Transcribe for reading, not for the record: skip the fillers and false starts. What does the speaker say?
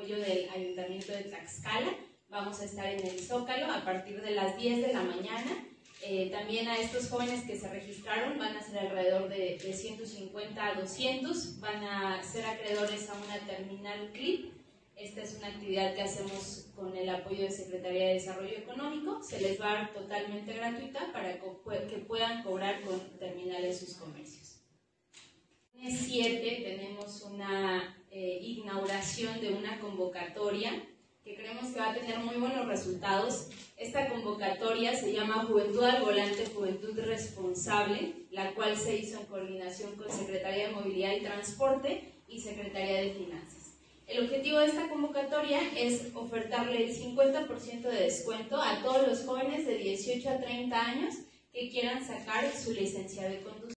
apoyo del Ayuntamiento de Tlaxcala. Vamos a estar en el Zócalo a partir de las 10 de la mañana. También a estos jóvenes que se registraron van a ser alrededor de 150 a 200, van a ser acreedores a una terminal CLIP. Esta es una actividad que hacemos con el apoyo de Secretaría de Desarrollo Económico. Se les va a dar totalmente gratuita para que puedan cobrar con terminales sus comercios. El 7 tenemos una inauguración de una convocatoria que creemos que va a tener muy buenos resultados. Esta convocatoria se llama Juventud al Volante, Juventud Responsable, la cual se hizo en coordinación con Secretaría de Movilidad y Transporte y Secretaría de Finanzas. El objetivo de esta convocatoria es ofertarle el 50% de descuento a todos los jóvenes de 18 a 30 años que quieran sacar su licencia de conducción.